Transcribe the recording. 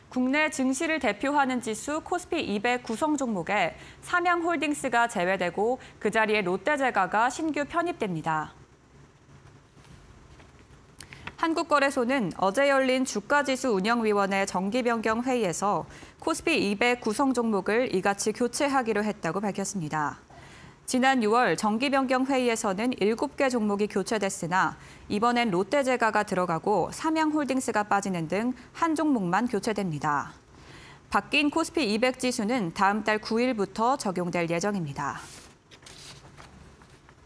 국내 증시를 대표하는 지수 코스피 200 구성 종목에 삼양홀딩스가 제외되고 그 자리에 롯데제과가 신규 편입됩니다. 한국거래소는 어제 열린 주가지수 운영위원회 정기변경 회의에서 코스피 200 구성 종목을 이같이 교체하기로 했다고 밝혔습니다. 지난 6월 정기변경 회의에서는 7개 종목이 교체됐으나 이번엔 롯데제과가 들어가고 삼양홀딩스가 빠지는 등 한 종목만 교체됩니다. 바뀐 코스피 200 지수는 다음 달 9일부터 적용될 예정입니다.